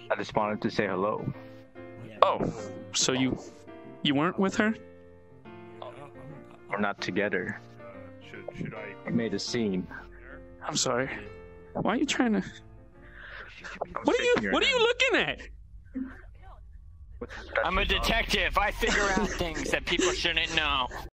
I just wanted to say hello. Oh, so you weren't with her? We're not together. Should I? We made a scene. I'm sorry. Why are you trying to? What are you looking at? I'm a detective. I figure out things that people shouldn't know.